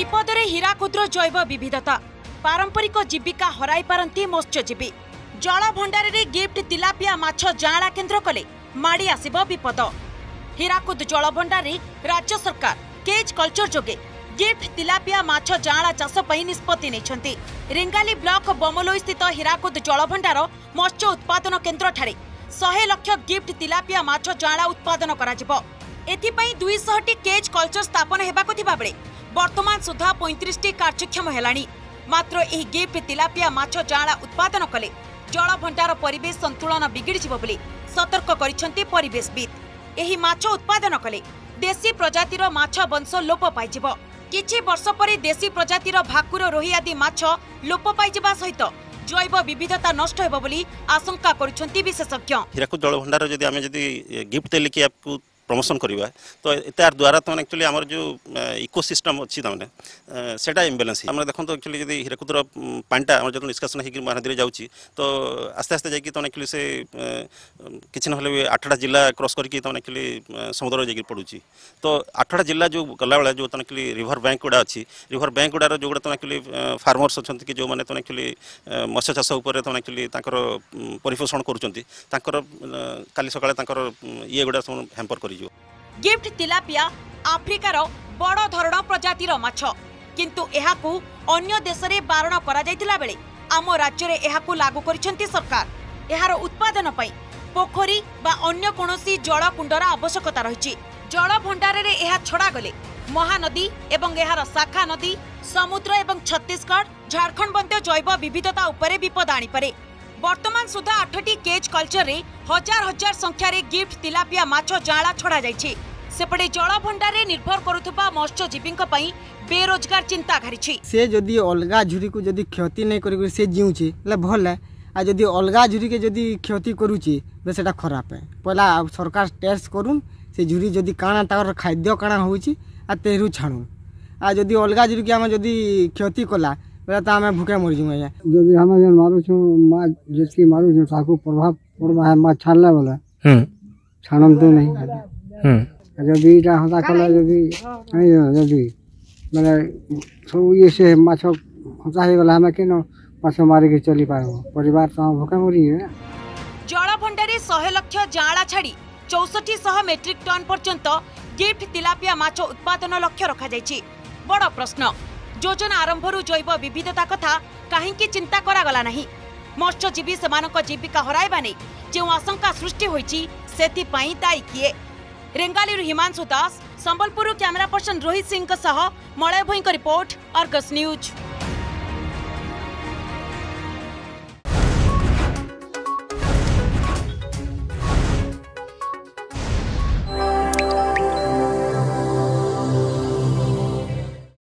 विपदरे हीराकुद्र जैव विविधता पारंपरिक जीविका हराई पारंती मत्स्यजीवी जल भंडार रे गिफ्ट तिलापिया माछ जाँला केन्द्र कले माड़ी आसिब विपद। हीराकुद जल भंडार रे राज्य सरकार केज कल्चर जोगे गिफ्ट तिलापिया माछ जाँला चाष पई निष्पत्ति नेछंती। रेंगाली ब्लॉक बमलोई स्थित हीराकुद जल भंडार मत्स्य उत्पादन केन्द्र ठारे 100 लाख गिफ्ट तिलापिया माछ जाँला उत्पादन कराजिबो। एथिपई 200 टी केज कल्चर स्थापन हेबाको थिबा बेले वर्तमान सुधा 35 टी कार्यक्षम हेलानी। मात्र एही गिफ्ट तिलापिया माछ जाँला उत्पादन कले जल भंडार परिवेश संतुलन बिगिड़िजिबो बोली सतर्क करिसेंती परिवेशविद। एही माछ उत्पादन कले देशी प्रजातिर माछ वंश लोप पाइजिबो। किछि वर्ष परे देशी प्रजातिर भाकुर रोही आदि माछ लोप पाइजिबा सहित जैव विविधता नष्ट हेबो बोली आशंका करिसेंती विशेषज्ञ। हीराकुद जल भंडार जदि आमे जदि गिफ्ट देलिकी आपको प्रमोशन करवा तो तार द्वारा तो एक्चुअली आम जो इकोसिस्टम अच्छी तमाने सेटा इम्बालांस आम देखो तो एक्चुअली जब हीराकुदर पानीटा जो निष्कासन होकर महानदी जाऊँगी तो आस्ते आस्ते जाकि तो एक्चुअली से किसी ना 8टा जिला क्रॉस करके तो एक्चुअली समुद्र जाकि पड़ुची तो 8टा जिला जो गला बेला जो तो एक्चुअली रिवर बैंक गुड़ा अच्छी रिवर बैंक गुड़ार जो तो एक्चुअली फार्मर्स अच्छा कि जो मैंने तो एक्चुअली मत्स्य चाष उपर तो एक्चुअली परिपोषण कल सका ये गुड़ा सब हैम्पर कर गिफ्ट तिलापिया आफ्रिकार बड़ धरण प्रजातिर माछ किंतु एहाकू अन्य देश रे बारण करा जायतिला बेले आम राज्य रे एहाकू लागू करिसेंती सरकार। एहार उत्पादन पई पोखरी बा अन्य कोनोसी जल कुंडर आवश्यकता रहिछि। जल भंडार रे एहा छड़ा गले महानदी एवं एहार शाखा नदी समुद्र एवं छत्तीसगढ़ झारखंड बंद जैव विविधता उपरे विपद आनी पारे। वर्तमान सुधा 8टी केज कल्चर रे हजार हजार संख्या रे गिफ्ट तिलापिया माछ जाँला छड़ा जाइछि। सेपटे जल भंडार रे निर्भर करुथबा मत्स्यजीवी बेरोजगार चिंता घारिछि। से जदि अलगा झुरी को जदि क्षति नहीं करी से जीउछि ले भल है आ जदि अलगा झुरी के जदि क्षति करूछि बे सेटा खराब है। पहला सरकार टेस्ट करूँ से झुरी जदि काना तार खाद्य काना होछि आ तेरु छाणुन आ जदि अलगा झुरी के हम जदि क्षति कला तो आम भूखे मरीजु। जदि हम मारुछु माछ जिसकी मारुछु ताको प्रभाव पड़वा है माछ छानला वाला छानन तो नहीं जदि इटा होता कला जदि माने सब ये से माछ होता है गला हम केनो माछ मारे के चली पाबो परिवार तो भूखे मरी है। जल भंडारे 100 लाख जाँला छाड़ी 6400 मेट्रिक टन पर्यंत गिफ्ट तिलापिया माछ उत्पादन लक्ष्य रखा जायछि। बड़ प्रश्न योजना आरंभरू जैव विविधता कथा कहीं चिंता करागला नहीं। मत्स्यजीवी सेमानक जीविका हराइबा नै जो आशंका सृष्टि होइछि सेथिपई दायी किए। रेंगाली हिमांशु दास संबलपुर कैमरा पर्सन रोहित सिंह सह Malay Bhoi report Argus news.